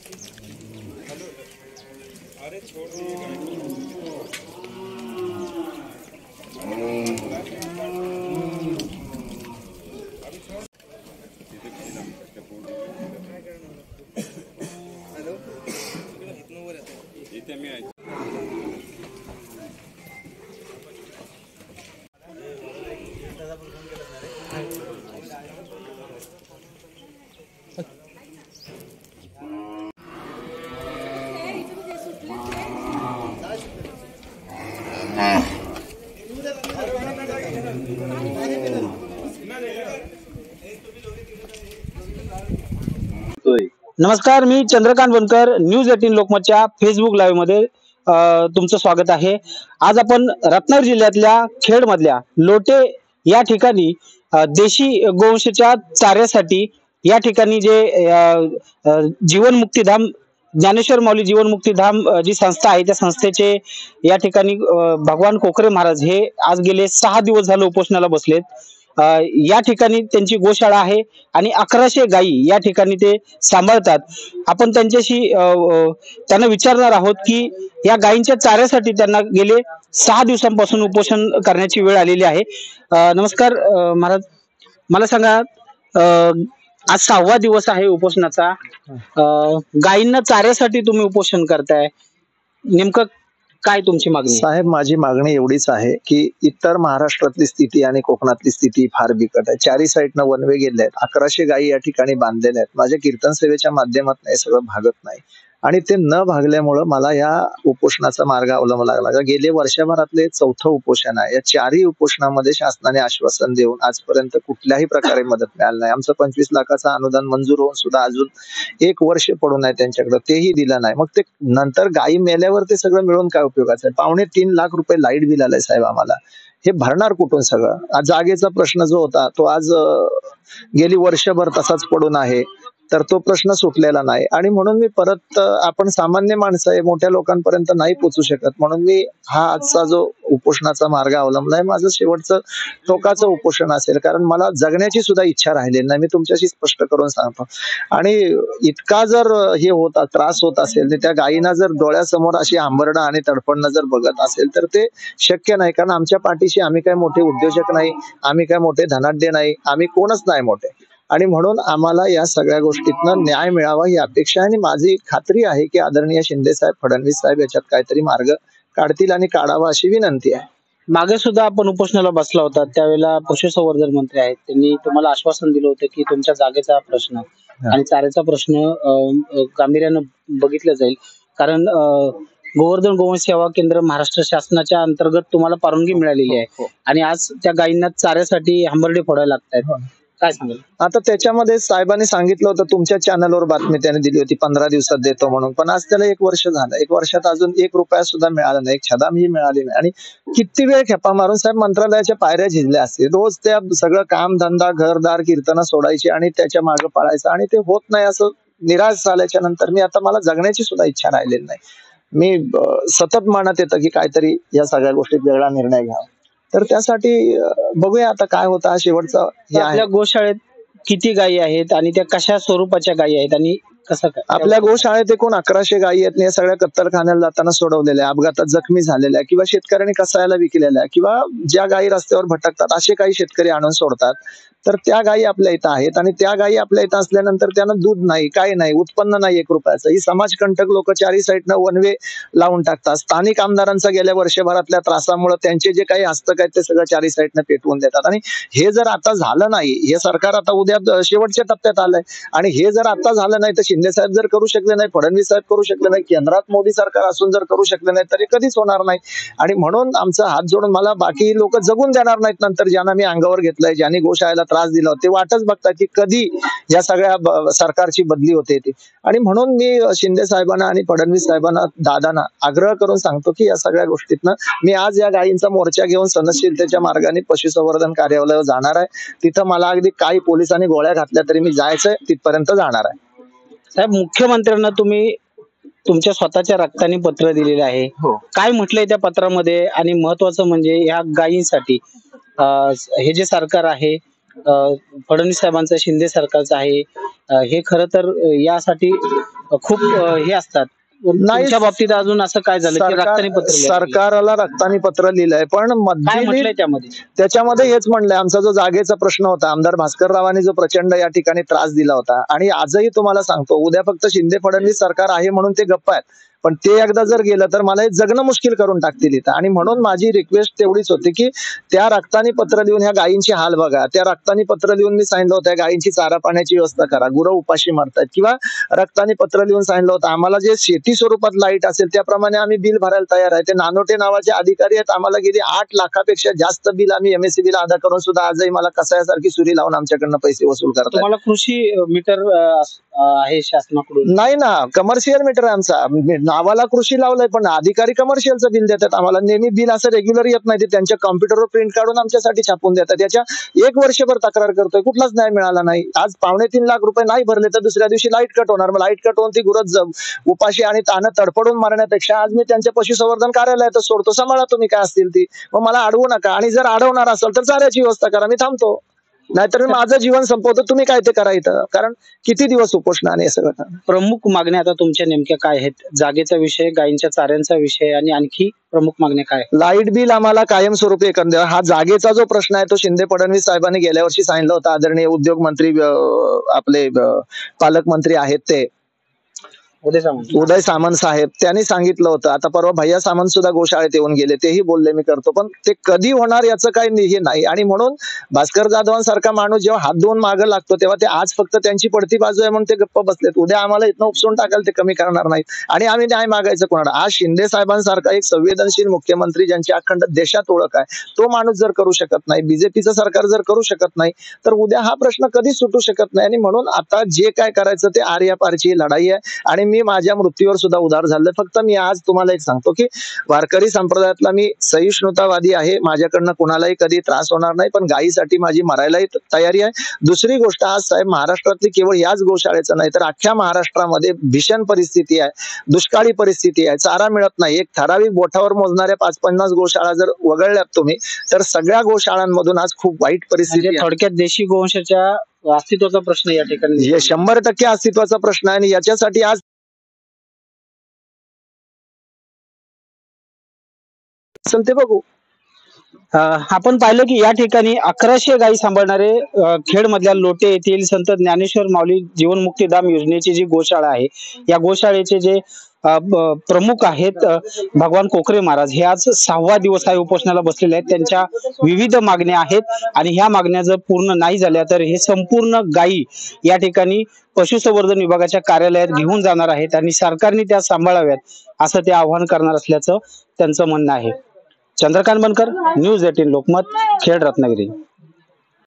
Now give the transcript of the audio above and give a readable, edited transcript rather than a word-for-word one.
अरे छोड़ दिए नमस्कार, मी चंद्रकांत बनकर, न्यूज 18 लोकमतच्या फेसबुक लाईव्ह मध्ये तुमचं स्वागत आहे। आज आपण रत्नागिरी जिल्ह्यातल्या खेड मधल्या लोटे या ठिकाणी देशी गोवंशाच्या चाऱ्यासाठी या ठिकाणी जे जीवन मुक्तीधाम ज्ञानेश्वर माऊली जीवन मुक्तीधाम जी संस्था आहे त्या संस्थेचे या ठिकाणी भगवान कोकरे महाराज हे आज गेले 6 दिवस झाले उपोषणाला बसलेत। या ठिकाणी त्यांची गोशाळा आहे आणि 1100 गायी या ठिकाणी ते सांभाळतात। आपण त्यांच्याशी त्यांना विचारणार आहोत की या गायींच्या चाऱ्यासाठी त्यांना गेले 6 दिवसांपासून उपोषण करण्याची वेळ आलेली आहे। नमस्कार महाराज, मला सांगा आज 6वा दिवस आहे उपोषणाचा। गायींना चाऱ्यासाठी तुम्ही उपोषण करताय, नेमकं काय तुमची मागणी? साहेब, माझी मागणी एवढीच आहे की इतर महाराष्ट्रातली स्थिती आणि कोकणातली स्थिती फार बिकट आहे। चारी साईडनं वनवे गेले आहेत, 1100 गायी या ठिकाणी बांधलेल्या आहेत। माझ्या कीर्तन सेवेच्या माध्यमातून हे सगळं भागत नाही आणि ते न भागल्यामुळं मला या उपोषणाचा मार्ग अवलंबावा लागला। गेले वर्षभरातले 4थं उपोषण आहे। या 4ही उपोषणामध्ये शासनाने आश्वासन देऊन आजपर्यंत कुठल्याही प्रकारे मदत मिळाली नाही। आमचं 25 लाखाचं अनुदान मंजूर होऊन सुद्धा अजून 1 वर्ष पडून आहे त्यांच्याकडे, तेही दिलं नाही। मग ते नंतर गायी मेल्यावर ते सगळं मिळून काय उपयोगाचं आहे? 2.5 लाख रुपये लाईट बिल आलंय साहेब आम्हाला, हे भरणार कुठून सगळं? आज जागेचा प्रश्न जो होता तो आज गेली वर्षभर तसाच पडून आहे, तर तो प्रश्न सुटलेला नाही। आणि म्हणून मी परत, आपण सामान्य माणसं आहे, मोठ्या लोकांपर्यंत नाही पोहोचू शकत, म्हणून मी हा आजचा जो उपोषणाचा मार्ग अवलंबलाय, माझं शेवटचं टोकाचं उपोषण असेल, कारण मला जगण्याची सुद्धा इच्छा राहिलेली नाही, मी तुमच्याशी स्पष्ट करून सांगतो। आणि इतका जर हे होता त्रास होत असेल, त्या गायींना जर डोळ्यासमोर अशी आंबरडं आणि तडफडणं जर बघत असेल तर ते शक्य नाही, कारण आमच्या पाठीशी आम्ही काय मोठे उद्योजक नाही, आम्ही काय मोठे धनाढ्य नाही, आम्ही कोणच नाही मोठे। आणि म्हणून आम्हाला या सगळ्या गोष्टीतनं न्याय मिळावा ही अपेक्षा आहे आणि माझी खात्री आहे की आदरणीय शिंदे साहेब, फडणवीस साहेब याच्यात काहीतरी मार्ग काढतील आणि काढावा अशी विनंती आहे। मागे सुद्धा आपण उपोषणाला बसला होता, त्यावेळेला पशुसंवर्धन मंत्री आहेत, त्यांनी तुम्हाला आश्वासन दिलं होतं की तुमच्या जागेचा प्रश्न आणि चाऱ्याचा प्रश्न गांभीर्यानं बघितलं जाईल, कारण गोवर्धन गोवंश सेवा केंद्र महाराष्ट्र शासनाच्या अंतर्गत तुम्हाला परवानगी मिळालेली आहे आणि आज त्या गायींना चाऱ्यासाठी हंबरडे फोडायला लागतात, काय सांगाल? आता त्याच्यामध्ये साहेबांनी सांगितलं होतं, तुमच्या चॅनलवर बातमी त्याने दिली होती 15 दिवसात देतो म्हणून, पण आज त्याला 1 वर्ष झालं, 1 वर्षात अजून 1 रुपया सुद्धा मिळाला नाही, 1 छदामही मिळाली नाही। आणि किती वेळ खेपा मारून साहेब मंत्रालयाच्या पायऱ्या झिजल्या असतील, रोज त्या सगळं काम धंदा घरदार कीर्तन सोडायची आणि त्याच्या मागे पळायचं आणि ते होत नाही। असं निराश झाल्याच्या नंतर मी आता, मला जगण्याची सुद्धा इच्छा राहिलेली नाही। मी सतत म्हणत येतं की काहीतरी या सगळ्या गोष्टीत वेगळा निर्णय घ्यावा, तर त्यासाठी बघूया आता काय होतं। शेवटचा आपल्या गोशाळेत किती गायी आहेत आणि त्या कशा स्वरूपाच्या गायी आहेत आणि कसं काय? आपल्या गोशाळेत एकूण 1100 गायी आहेत, या सगळ्या कत्तलखान्याला जाताना सोडवलेल्या, अपघातात जखमी झालेल्या किंवा शेतकऱ्यांनी कसायला विकलेल्या किंवा ज्या गायी रस्त्यावर भटकतात असे काही शेतकरी आणून सोडतात, तर त्या गायी आपल्या इथं आहेत। आणि त्या गायी आपल्या इथं असल्यानंतर त्यांना दूध नाही, काही नाही, उत्पन्न नाही 1 रुपयाचं। ही समाजकंटक लोक 4ही साईडनं वनवे लावून टाकतात। स्थानिक आमदारांचा गेल्या वर्षभरातल्या त्रासामुळे त्यांचे जे काही हस्तक आहेत ते सगळं 4ही साईडनं पेटवून देतात। आणि हे जर आता झालं नाही, हे सरकार आता उद्या शेवटच्या टप्प्यात आलंय, आणि हे जर आता झालं नाही तर शिंदे साहेब जर करू शकले नाही, फडणवीस साहेब करू शकले नाही, केंद्रात मोदी सरकार असून जर करू शकले नाही तर हे कधीच होणार नाही। आणि म्हणून आमचा हात जोडून, मला बाकी लोक जगून देणार नाहीत नंतर, ज्यांना मी अंगावर घेतलंय, ज्यांनी गोशाळेला त्रास दिला, ते वाटच बघतात की कधी या सगळ्या सरकारची बदली होते ती। आणि म्हणून मी शिंदे साहेबांना आणि फडणवीस साहेबांना, दादांना आग्रह करून सांगतो की या सगळ्या गोष्टीतनं मी आज या गायींचा मोर्चा घेऊन सनदशीलतेच्या मार्गाने पशुसंवर्धन कार्यालयावर जाणार आहे। तिथं मला अगदी काही पोलिसांनी गोळ्या घातल्या तरी मी जायचंय, तिथपर्यंत जाणार आहे। साहेब, मुख्यमंत्र्यांना तुम्ही तुमच्या स्वतःच्या रक्ताने पत्र दिलेलं आहे, काय म्हटलंय त्या पत्रामध्ये? आणि महत्वाचं म्हणजे या गायींसाठी हे जे सरकार आहे, फडणवीस साहेबांचं, शिंदे सरकारचं आहे, हे खरं तर यासाठी खूप हे असतात. नाही, तुमच्या बाबतीत अजून असं काय झालं की रक्तानी पत्र लिहिलं? सरकारला रक्तानी पत्र लिहिलंय, पण काय म्हटलंय मधली त्यामध्ये? त्याच्यामध्ये हेच म्हणलंय, आमचा जो जागेचा प्रश्न होता, आमदार भास्कररावांनी जो प्रचंड या ठिकाणी त्रास दिला होता, आणि आजही तुम्हाला सांगतो, उद्या फक्त शिंदे फडणवीस सरकार आहे म्हणून ते गप्प आहेत, पण ते एकदा जर गेलं तर मला हे जगणं मुश्किल करून टाकतील इथं. आणि म्हणून माझी रिक्वेस्ट तेवढीच होती की त्या रक्तानी पत्र लिहून ह्या गायींची हाल बघा. त्या रक्तानी पत्र लिहून मी सांगितलं होतं गायींची चारा पाण्याची व्यवस्था करा, गुरं उपाशी मरतात. किंवा रक्तानी पत्र लिहून सांगितलं होतं आम्हाला जे शेती स्वरूपात लाईट असेल त्याप्रमाणे आम्ही बिल भरायला तयार आहे. ते नानोटे नावाचे अधिकारी आहेत, आम्हाला गेली 8 लाखापेक्षा जास्त बिल आम्ही MSEB ला अदा करून सुद्धा आजही मला कसायासारखी सुरी लावून आमच्याकडनं पैसे वसूल करतात. तुम्हाला कृषी मीटर आहे शासनाकडून? नाही ना, कमर्शियल मीटर आहे आमचा, नावाला कृषी लावलंय पण अधिकारी कमर्शियलचं बिल देतात आम्हाला. नेहमी बिल असं रेग्युलर येत नाही, ते त्यांच्या कॉम्प्युटरवर प्रिंट काढून आमच्यासाठी छापून देतात. त्याच्या 1 वर्षभर तक्रार करतोय, कुठलाच न्याय मिळाला नाही. आज 2.5 लाख रुपये नाही भरले तर दुसऱ्या दिवशी लाईट कट होणार. मग लाईट कट होऊन ती गुरज उपाशी आणि तानं तडफडून मारण्यापेक्षा आज मी त्यांच्या पशुसंवर्धन कार्यालयातच सोडतो, सांभाळा तुम्ही काय असतील ती, मग मला अडवू नका. आणि जर अडवणार असेल तर चाऱ्याची व्यवस्था करा, मी थांबतो. नाहीतर मी माझं जीवन संपवतो, तुम्ही काय ते करा इथं. कारण किती दिवस उपोषणाने हे सगळं. प्रमुख मागण्या आता तुमच्या नेमक्या काय आहेत? जागेचा विषय, गायींच्या चाऱ्यांचा विषय, आणि आणखी प्रमुख मागण्या काय? लाईट बिल आम्हाला कायमस्वरूपी करून द्या. हा जागेचा जो प्रश्न आहे तो शिंदे फडणवीस साहेबांनी गेल्या वर्षी सांगितलं होतं. आदरणीय उद्योग मंत्री आपले पालकमंत्री आहेत ते उदय सामंत साहेब, त्यांनी सांगितलं होतं. आता परवा भैया सामंत सुद्धा गोशाळेत येऊन गेले, तेही बोलले मी करतो, पण ते कधी होणार याचं काही हे नाही. आणि म्हणून भास्कर जाधवांसारखा माणूस जेव्हा हात धुवून मागं लागतो तेव्हा ते आज फक्त त्यांची पडती बाजू आहे म्हणून ते गप्प बसलेत. उद्या आम्हाला इथनं उपसून टाकाल ते कमी करणार नाहीत. आणि आम्ही न्याय मागायचं कोणाला? आज शिंदे साहेबांसारखा एक संवेदनशील मुख्यमंत्री ज्यांची अखंड देशात ओळख आहे, तो माणूस जर करू शकत नाही, बीजेपीचं सरकार जर करू शकत नाही, तर उद्या हा प्रश्न कधीच सुटू शकत नाही. आणि म्हणून आता जे काय करायचं ते आर्यापारची लढाई आहे. आणि मी माझ्या मृत्यूवर सुद्धा उदार झालं. फक्त मी आज तुम्हाला एक सांगतो की वारकरी संप्रदायातला मी सहिष्णुतावादी आहे, माझ्याकडनं कुणालाही कधी त्रास होणार नाही, पण गायीसाठी माझी मरायलाही तयारी आहे. दुसरी गोष्ट, आज साहेब महाराष्ट्रातली केवळ याच गोशाळेचं नाही तर अख्ख्या महाराष्ट्रामध्ये भीषण परिस्थिती आहे, दुष्काळी परिस्थिती आहे, चारा मिळत नाही. एक ठराविक बोटावर मोजणाऱ्या 5-50 गोशाळा जर वगळल्यात तुम्ही तर सगळ्या गोशाळांमधून आज खूप वाईट परिस्थिती आहे. थोडक्यात देशी गोवंशाच्या अस्तित्वाचा प्रश्न या ठिकाणी 100% अस्तित्वाचा प्रश्न आहे. आणि याच्यासाठी आज ते बघू. आपण पाहिलं की या ठिकाणी 1100 गायी सांभाळणारे खेड मधल्या लोटे येथील संत ज्ञानेश्वर माऊली जीवनमुक्तीधाम योजनेची जी गोशाळा आहे, या गोशाळेचे जे प्रमुख आहेत भगवान कोकरे महाराज, हे आज 6वा दिवस आहे उपोषणाला बसलेले आहेत. त्यांच्या विविध मागण्या आहेत आणि ह्या मागण्या जर पूर्ण नाही झाल्या तर हे संपूर्ण गायी या ठिकाणी पशुसंवर्धन विभागाच्या कार्यालयात घेऊन जाणार आहेत आणि सरकारने त्या सांभाळाव्यात असं ते आवाहन करणार असल्याचं त्यांचं म्हणणं आहे. चंद्रकांत बनकर, न्यूज 18 लोकमत, खेड, रत्नागिरी.